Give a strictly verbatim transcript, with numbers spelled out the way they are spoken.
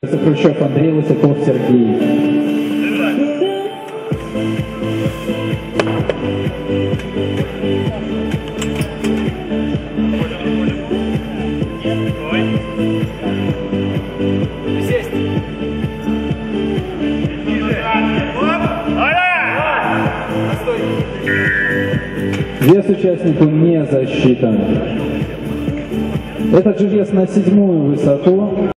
Хрущев Андрей, Лысаков Сергей. Вес участнику не засчитан. Этот же вес на седьмую высоту.